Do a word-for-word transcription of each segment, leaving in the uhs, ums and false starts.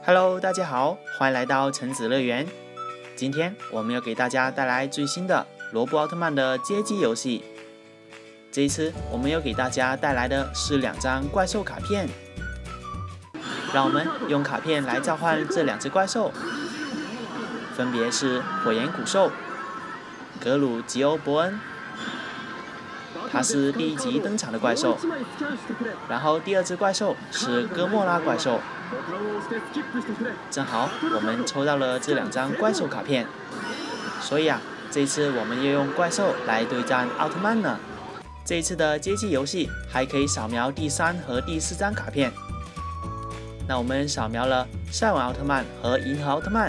Hello， 大家好，欢迎来到橙子乐园。今天我们要给大家带来最新的罗布奥特曼的街机游戏。这一次我们要给大家带来的是两张怪兽卡片，让我们用卡片来召唤这两只怪兽，分别是火焰古兽格鲁吉欧伯恩，他是第一集登场的怪兽。然后第二只怪兽是哥莫拉怪兽。正好我们抽到了这两张怪兽卡片，所以啊，这一次我们要用怪兽来对战奥特曼呢。这一次的街机游戏还可以扫描第三和第四张卡片。那我们扫描了赛文奥特曼和银河奥特曼，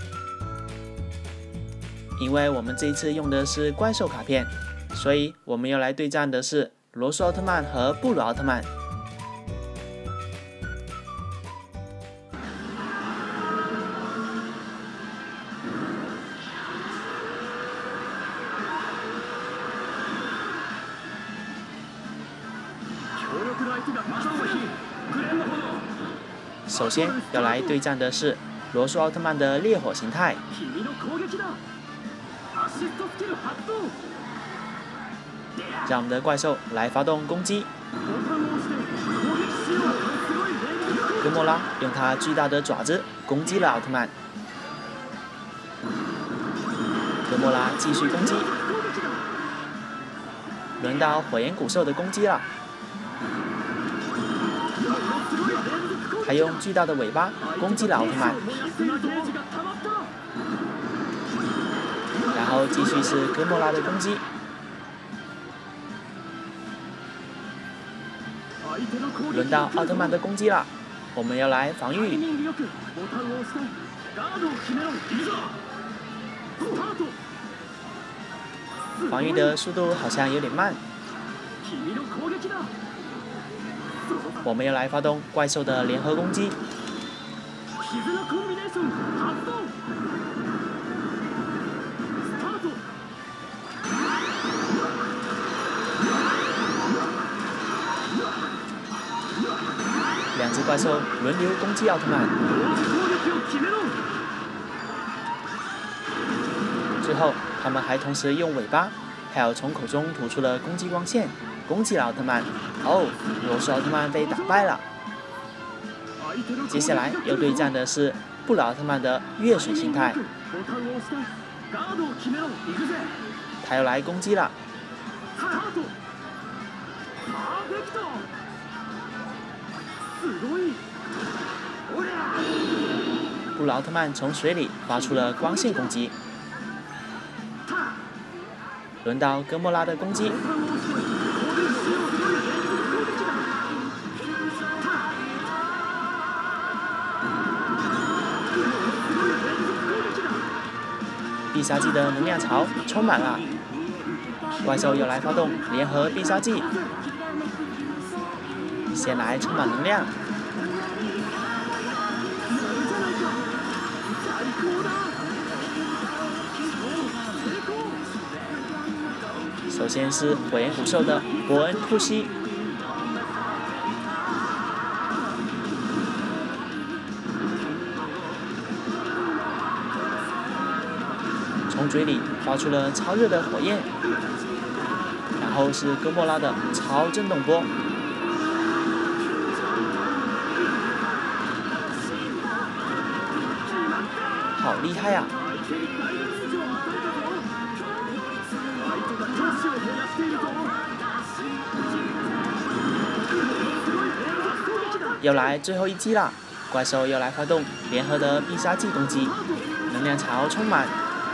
因为我们这一次用的是怪兽卡片，所以我们要来对战的是罗素奥特曼和布鲁奥特曼。首先要来对战的是罗素奥特曼的烈火形态，让我们的怪兽来发动攻击。哥莫拉用他巨大的爪子攻击了奥特曼，哥莫拉继续攻击，轮到火焰古兽的攻击了。还用巨大的尾巴攻击了奥特曼，然后继续是哥莫拉的攻击。轮到奥特曼的攻击了，我们要来防御。防御的速度好像有点慢。我们要来发动怪兽的联合攻击，两只怪兽轮流攻击奥特曼，最后他们还同时用尾巴还有从口中吐出了攻击光线，攻击了奥特曼。哦，罗素奥特曼被打败了。接下来要对战的是布鲁奥特曼的月水形态，他要来攻击了。布鲁奥特曼从水里发出了光线攻击，轮到哥莫拉的攻击。必杀技的能量槽充满了，怪兽要来发动联合必杀技，先来充满能量。首先是火焰古兽的伯恩突袭，从嘴里发出了超热的火焰，然后是哥莫拉的超震动波，好厉害呀！要来最后一击啦！怪兽要来发动联合的必杀技攻击，能量槽充满。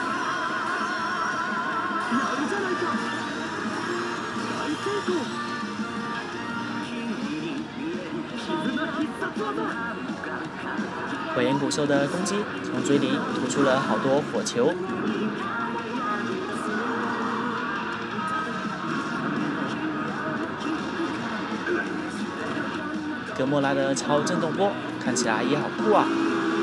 火焰古兽的攻击从嘴里吐出了好多火球，哥莫拉的超震动波看起来也好酷啊！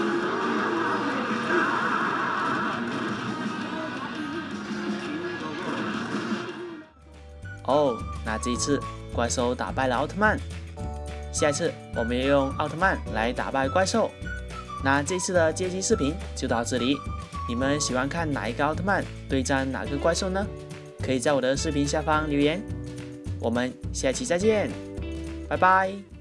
哦，那这一次怪兽打败了奥特曼，下一次我们要用奥特曼来打败怪兽。 那这次的街机视频就到这里，你们喜欢看哪一个奥特曼对战哪个怪兽呢？可以在我的视频下方留言。我们下期再见，拜拜。